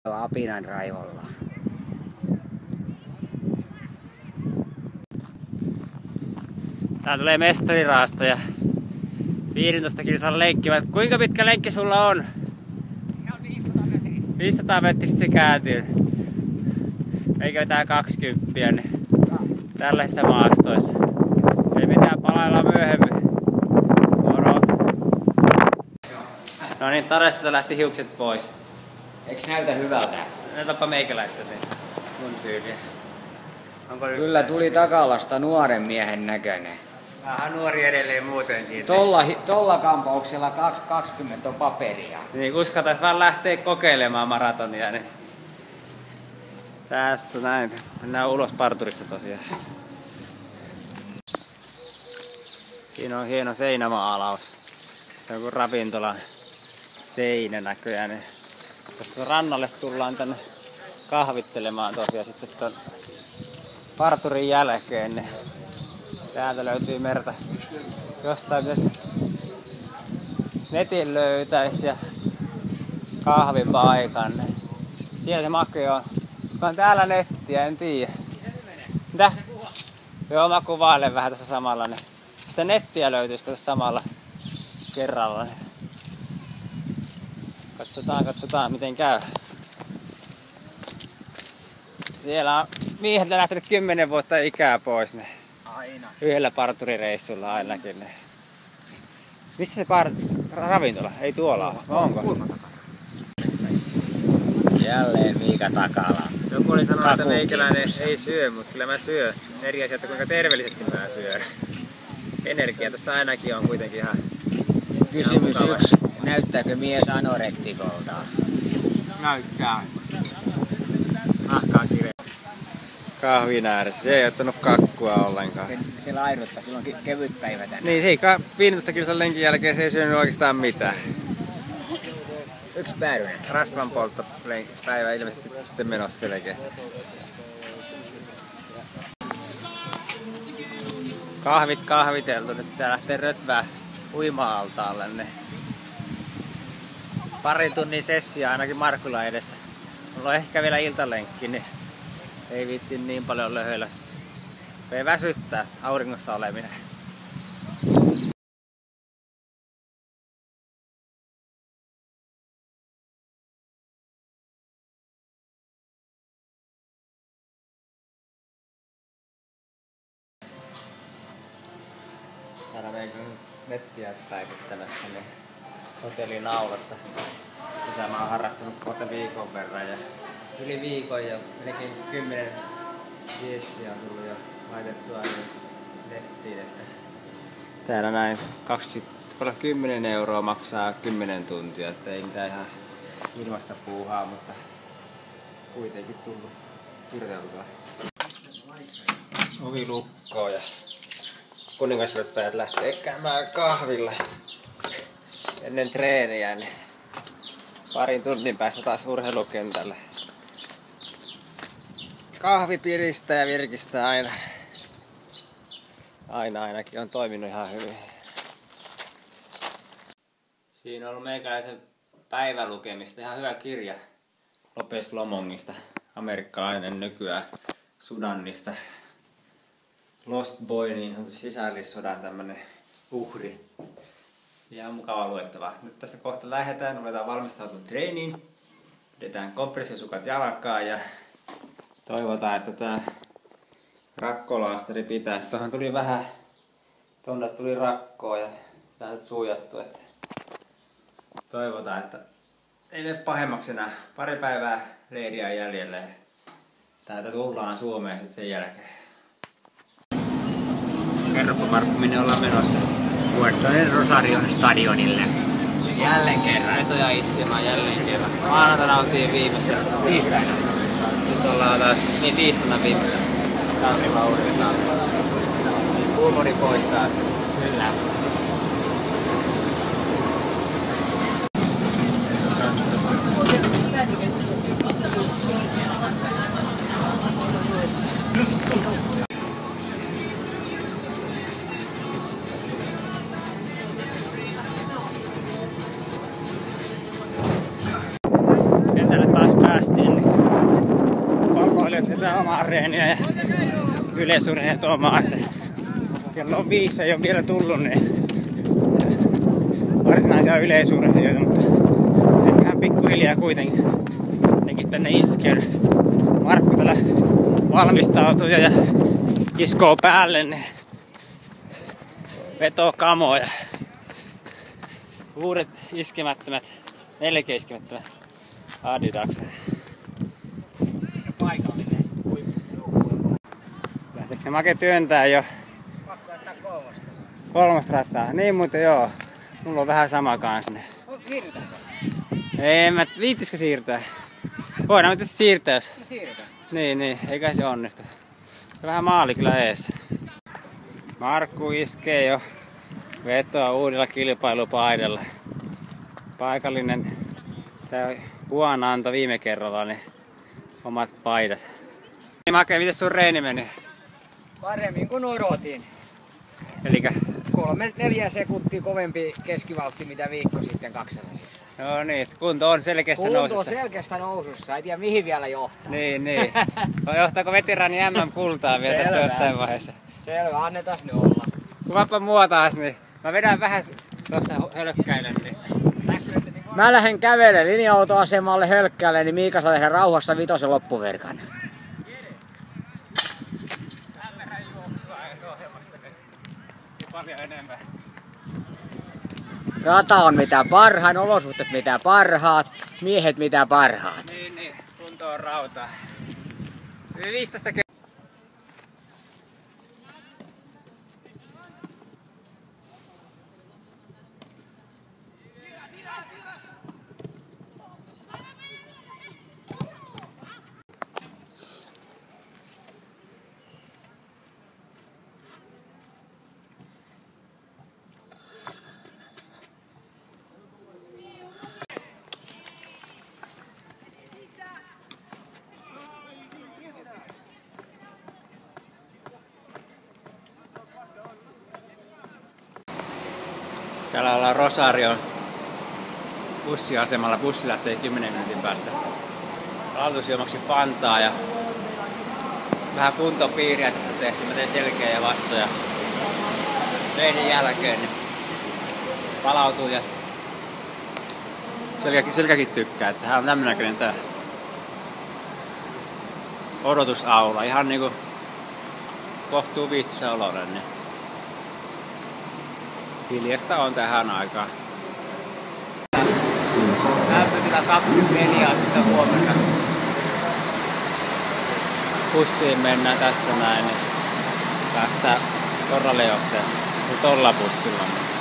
Apinan raivolla. Tää tulee mestariraasta ja 15 kilsan lenkki. Kuinka pitkä lenkki sulla on? 500 metriä se kääntyy. Eikä vetää 20, niin tällaisissa maastoissa. Ei mitään, palaillaan myöhemmin. Moro. No niin, Tarestalta lähti hiukset pois. Eiks näytä hyvältä? Näytäpä meikäläistä niin mun tyyliä. Kyllä tuli Takalasta nuoren miehen näköinen. Vähän nuori edelleen muutenkin. Tolla kampauksella 20 on paperia. Niin, uskaltais vaan lähteä kokeilemaan maratonia. Niin. Tässä näin. Mennään ulos parturista tosiaan. Siinä on hieno seinämaalaus. Joku ravintolan seinä näköjään. Niin. Tästä rannalle tullaan tänne kahvittelemaan tosiaan sitten ton parturin jälkeen. Niin täältä löytyy merta. Jostain pitäisi netin löytäisi ja kahvipaikan. Siellä se Make on. Olisikohan täällä nettiä, en tiedä. Mitä? Joo, mä kuvailen vähän tässä samalla. Niin sitä nettiä löytyisikö tässä samalla kerralla. Niin katsotaan miten käy. Siellä on mieheltä lähtenyt 10 vuotta ikää pois. Niin Aina. yhdellä parturireissulla ainakin. Niin. Missä se ravintola? Ei tuolla ole. Onko? Jälleen Miika Takala. Joku oli sanonut, että meikäläinen ei syö, mutta kyllä mä syön. Eri asia, että kuinka terveellisesti mä syön. Energia tässä ainakin on kuitenkin ihan Kysymys 1. Näyttääkö mies anorektikolta? näyttää. Nahkaa kireä. Kahvin ääressä. Se ei ottanut kakkua ollenkaan. Se laiduttaa, sillä on kevyt päivä tänään. Niin, se 15 kilsan lenkin jälkeen se ei syönyt oikeastaan mitään. Yksi päädyinen. Rasvan polttopäivä ilmeisesti sitten menossa selkeästi. Kahvit kahviteltu, nyt tää lähtee rötvää uima-altaalle. Niin parin tunnin sessia ainakin Markkula edessä. Mulla on ehkä vielä iltalenkki, niin ei viitti niin paljon löhöillä. Ei väsyttää auringossa oleminen. Täällä meidän nettiä päivittämässä niin hotellin aulassa. Mitä mä oon harrastanut kohta viikon verran ja yli viikon ja melkein 10 viestiä on tullut jo laitettua nettiin, että täällä näin 10 € maksaa 10 tuntia, että ei mitään ihan ilmasta puuhaa, mutta kuitenkin tullut kirjoiteltua. Ovi lukkoo ja kuningasryppäjät lähtee käymään kahvilla ennen treeniä, niin parin tunnin päästä taas urheilukentällä. Kahvi piristää ja virkistää aina. Ainakin on toiminut ihan hyvin. Siinä on ollut meikäläisen päivälukemista. Ihan hyvä kirja Lopez Lomongista. Amerikkalainen nykyään Sudanista. Lost Boy, niin on sisällissodan tämmönen uhri. Ihan mukava luettavaa. Nyt tässä kohta lähdetään, ruvetaan valmistautumaan treeniin. Pidetään kompressiosukat jalkaan ja toivotaan, että tää rakkolaastari pitäisi. Tuohon tuli vähän, tonne tuli rakkoa ja sitä on nyt suojattu, että toivotaan, että ei mene pahemmaksi enää. Pari päivää leiriä jäljellä ja täältä tullaan Suomeen sitten sen jälkeen. Kerropa Markku, minne ollaan menossa? Puerto Rosarion stadionille. Jälleen kerran. Vetoja iskemään jälleen kerran. Maanantaina oltiin viimeisessä. Tiistaina. Nyt ollaan taas, niin tiistaina viimeisessä. Taas ollaan uudestaan. Huumori pois taas. Kyllä. Kentälle taas päästiin. pojat vetää omaa reeniä ja yleisurheilijat omaa. Kello on 5, ei ole vielä tullut niin varsinaisia yleisurheilijoita, mutta eiköhän pikkuhiljaa kuitenkin nekin tänne iskee. Markku täällä valmistautuu ja kiskoo päälle niin vetoo kamoja. Uudet iskemättömät, melkein iskemättömät Adidakset. Paikallinen. Lähteekö se Make työntää jo? Pakko ottaa kolmosta. Kolmosta rattaa. Niin muuten joo. Mulla on vähän sama kans ne. Siirrytään se. Ei mä viittisikö siirtää? Voidaan me tässä siirtää jos. No siirrytään. Niin, eikä se onnistu. Vähän maali kyllä ees. Markku iskee jo vetoa uudella kilpailupaidalla. Paikallinen tää Juana antoi viime kerralla ne omat paidat. Make, miten sun reeni meni? Paremmin kuin odotin. Elikkä 3-4 sekuntia kovempi keskivauhti mitä viikko sitten kakselasissa. no niin, kunto on selkeässä nousussa. Kunto on selkeässä nousussa, ei tiedä mihin vielä johtaa. Niin. Johtaako veteraani MM-kultaa vielä tässä jossain vaiheessa? Selvä, annetaan ne olla. Kuvappa mua taas, niin mä vedän vähän tuossa hölkkäilen. Niin. Mä lähden kävele linja-autoasemalle hölkkäälle, niin Miika saa tehdä rauhassa vitosen loppuverkan. Tämän verran juoksua edes ohjelmasta, niin paljon enemmän. Rata on mitä parhain, olosuhteet mitä parhaat, miehet mitä parhaat. Niin, kunto on rautaa. 15 Täällä ollaan Rosarion bussiasemalla. Bussi lähtee 10 minuutin päästä. Lautusjuomaksi Fantaa ja vähän kuntopiiriä tässä on tehty. Mä tein selkeä ja vatsoja. Treenin jälkeen niin palautuu ja selkäkin tykkää. Että tää on tämmönen näköinen tää odotusaula. Ihan niinku kohtuu viihtyisä oloinen. Niin hiljasta on tähän aikaan. Lämpötila 24 astetta huomenna. Bussiin mennään tästä näin, niin päästään Korraleokseen. Se tolla bussilla.